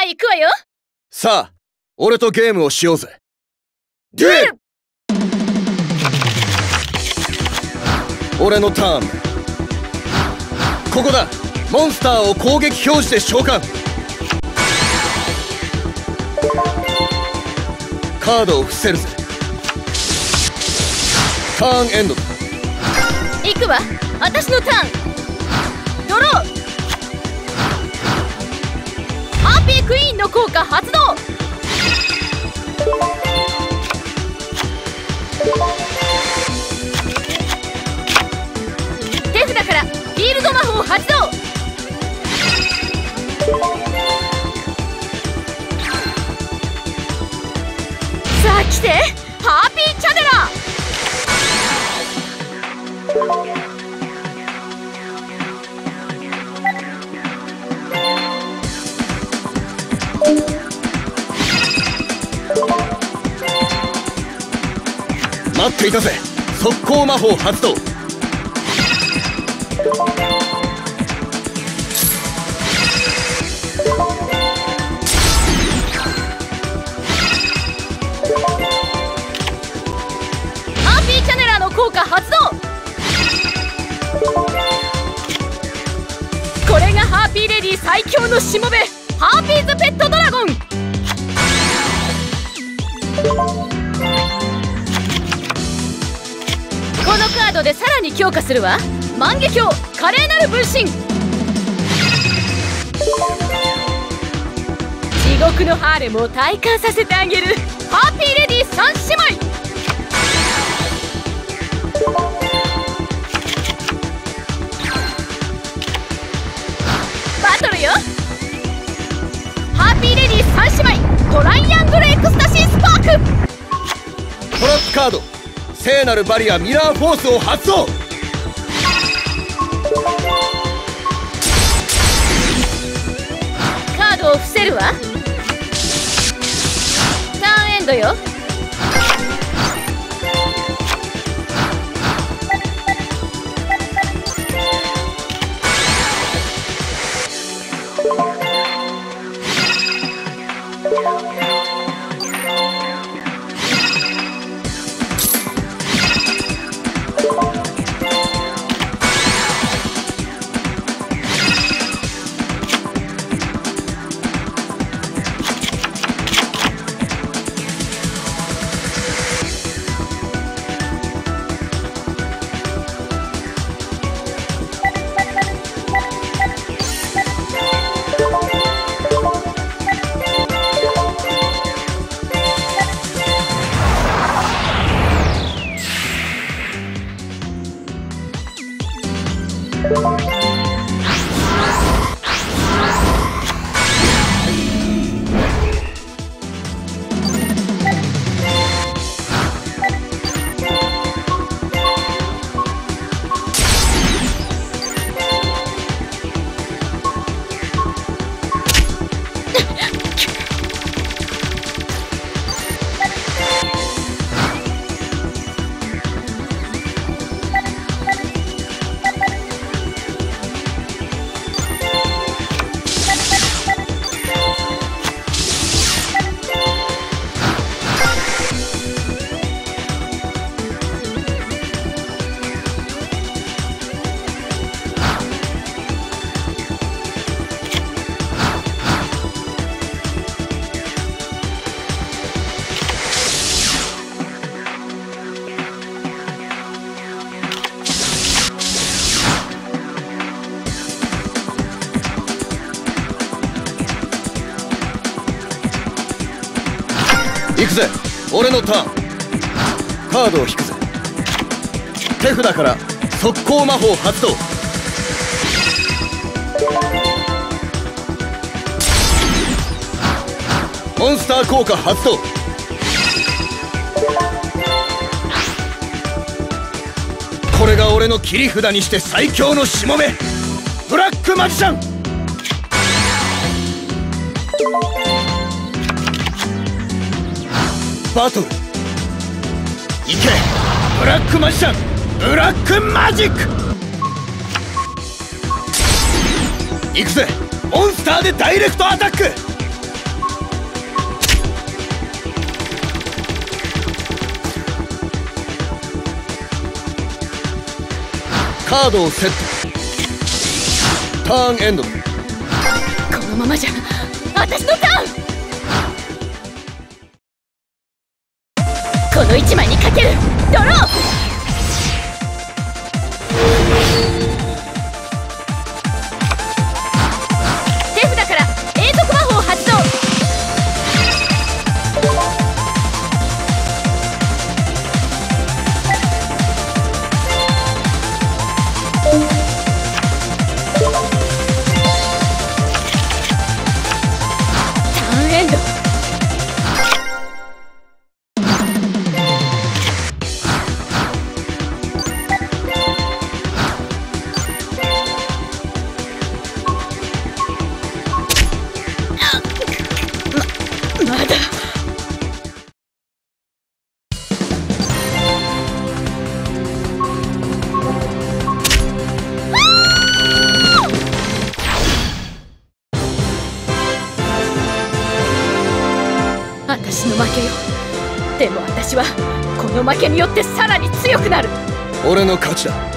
行くわよ。 さあ、俺とゲームをしようぜ。デュエル！俺のターンだ。ここだ。モンスターを攻撃表示で召喚。カードを伏せるぜ。ターンエンドだ。 行くわ。私のターン。ドロー。ハーピークイーンの効果発動。手札からフィールド魔法発動。さあ来て、ハーピーチャネラー。 待っていたぜ。速攻魔法発動。 ハーピーチャネラーの効果発動。これがハーピーレディ最強のしもべ、ハーピーズペットドラゴン。このカードでさらに強化するわ。万華鏡華麗なる分身。地獄のハーレムを体感させてあげる。ハーピーレディ三姉妹。バトルよ。ハーピーレディ三姉妹トライアングルエクスタシースパーク。 トラップカード聖なるバリアミラーフォースを発動。 カードを伏せるわ。ターンエンドよ。 行くぜ。俺のターン。カードを引くぜ。手札から速攻魔法発動。モンスター効果発動。これが俺の切り札にして最強のしもべ、ブラックマジシャン。バトルいけ。ブラックマジシャンブラックマジック。行くぜ。モンスターでダイレクトアタック。 カードをセット。ターンエンド。 このままじゃ私のターン。この1枚にかけるドロー。手札から永続魔法発動。ターンエンド。まだ私の負けよ。でも私はこの負けによってさらに強くなる。 俺の勝ちだ。